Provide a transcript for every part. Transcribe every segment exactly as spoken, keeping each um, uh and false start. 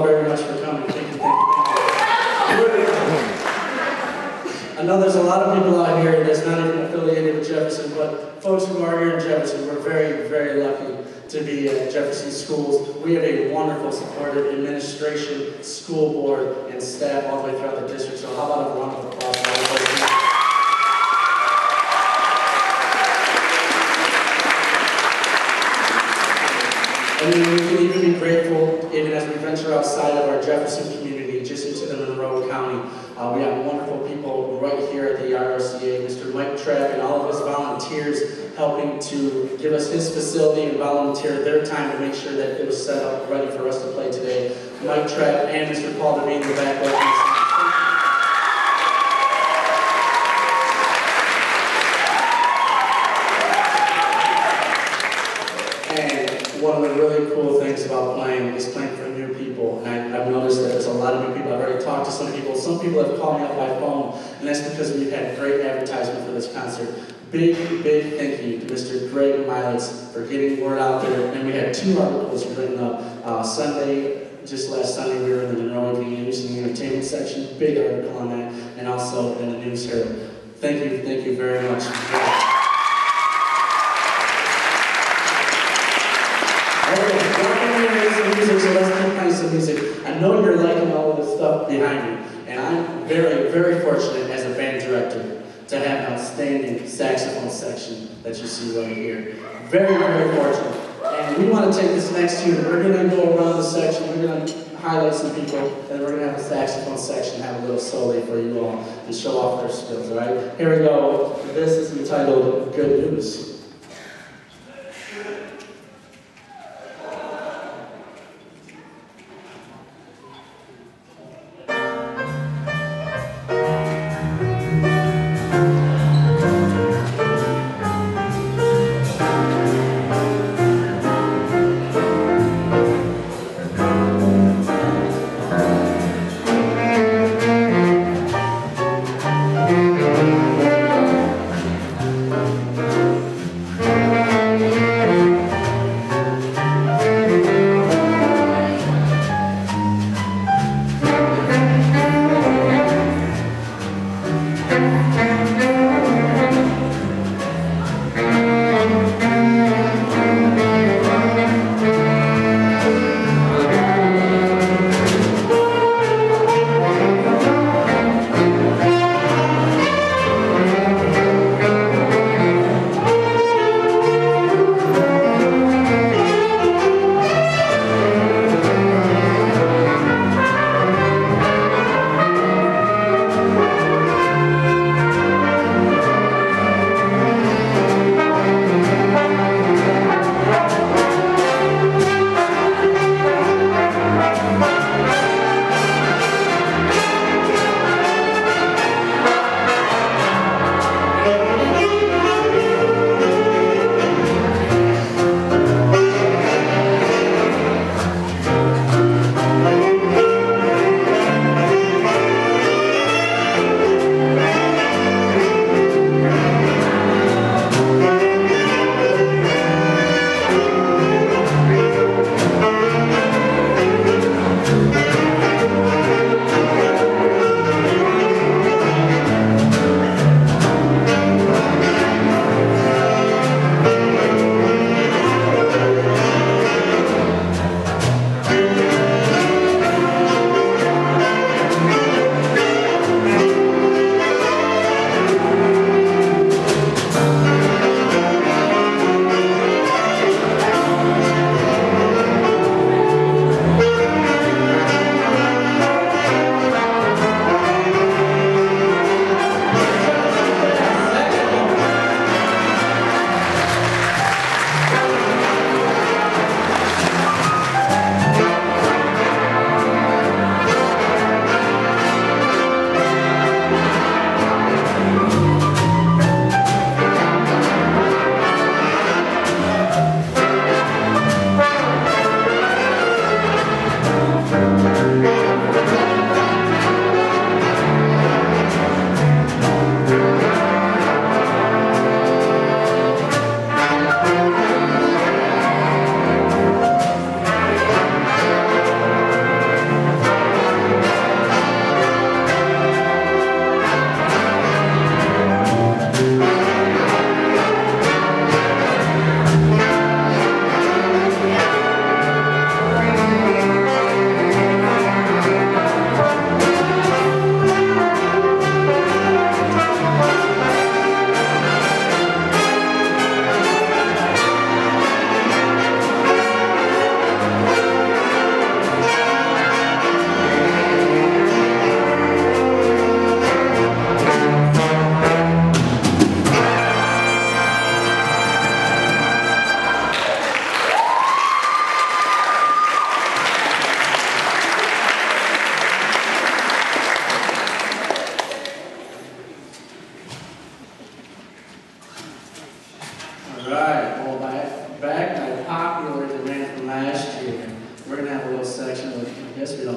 all very much for coming. Thank you, thank you, thank you. I know there's a lot of people out here that's not even affiliated with Jefferson, but folks who are here in Jefferson, we're very, very lucky to be at Jefferson Schools. We have a wonderful, supportive administration, school board, and staff all the way throughout the district. So how about a round of applause for everybody? And we can even be grateful, even as we venture outside of our Jefferson community, just into the Monroe County. Uh, we have wonderful people right here at the R R C A, Mister Mike Trapp and all of his volunteers helping to give us his facility and volunteer their time to make sure that it was set up ready for us to play today. Mike Trapp and Mister Paul Devine in the back there. One of the really cool things about playing is playing for new people. And I, I've noticed that there's a lot of new people. I've already talked to some people. Some people have called me up by phone, and that's because we've had great advertisement for this concert. Big, big thank you to Mister Greg Militz for getting word out there. And we had two articles written up. Uh, Sunday, just last Sunday, we were in the Monroe Evening News in the entertainment section. Big article on that, and also in the News Herald. Thank you, thank you very much. Music, so let's keep playing some music. I know you're liking all of the stuff behind me, and I'm very, very fortunate as a band director to have an outstanding saxophone section that you see right here. Very, very fortunate. And we want to take this next tune. We're going to go around the section. We're going to highlight some people, and we're going to have a saxophone section, have a little solo for you all, and show off their skills, all right? Here we go. This is entitled Good News.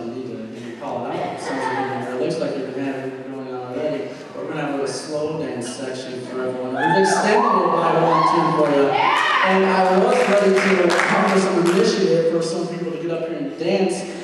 you need to maybe call it out. Sounds like it looks like you've been having it going on already. We're going to have a little slow dance section for everyone. We've extended it by one, two for you. And I was ready to come with some initiative for some people to get up here and dance.